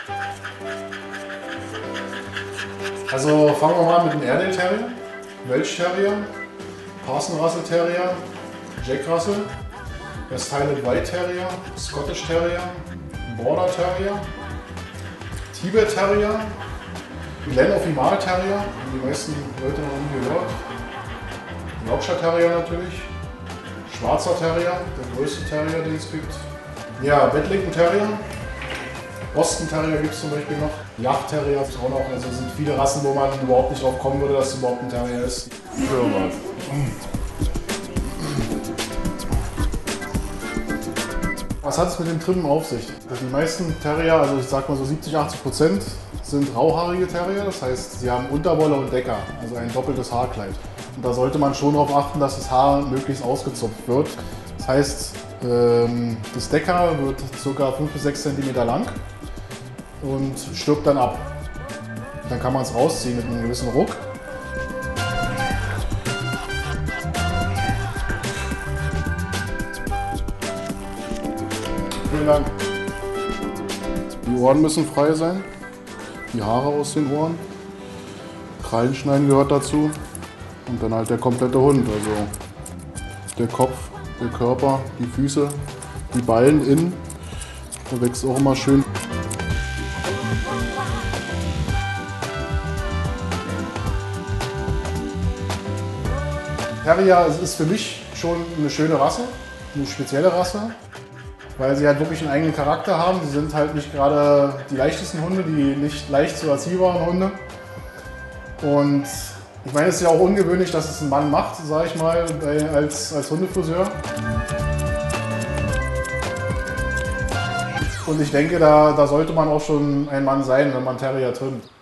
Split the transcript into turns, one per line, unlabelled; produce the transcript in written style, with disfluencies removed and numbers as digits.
Also fangen wir mal mit dem Airedale Terrier, Welsh Terrier, Parson Russell Terrier, Jack Russell, West Highland White Terrier, Scottish Terrier, Border Terrier, Tibet Terrier, Glen of Imal Terrier, haben die meisten Leute noch nie gehört, Yorkshire Terrier natürlich, Schwarzer Terrier, der größte Terrier, den es gibt. Ja, Bedlington Terrier, Boston Terrier gibt es zum Beispiel noch, Yacht Terrier gibt es auch noch, also sind viele Rassen, wo man überhaupt nicht drauf kommen würde, dass es überhaupt ein Terrier ist. Was hat es mit dem Trimmen auf sich? Die meisten Terrier, also ich sag mal so 70–80%, sind rauhaarige Terrier, das heißt, sie haben Unterwolle und Decker, also ein doppeltes Haarkleid. Und da sollte man schon darauf achten, dass das Haar möglichst ausgezupft wird. Das heißt, das Decker wird ca. 5 bis 6 cm lang und stirbt dann ab. Dann kann man es rausziehen mit einem gewissen Ruck. Vielen Dank. Die Ohren müssen frei sein, die Haare aus den Ohren, Krallen schneiden gehört dazu und dann halt der komplette Hund, also der Kopf, der Körper, die Füße, die Ballen innen, da wächst auch immer schön. Terrier ist für mich schon eine schöne Rasse, eine spezielle Rasse, weil sie halt wirklich einen eigenen Charakter haben. Sie sind halt nicht gerade die leichtesten Hunde, die nicht leicht zu erziehbaren Hunde. Und ich meine, es ist ja auch ungewöhnlich, dass es ein Mann macht, sage ich mal, als Hundefriseur. Und ich denke, da sollte man auch schon ein Mann sein, wenn man Terrier trimmt.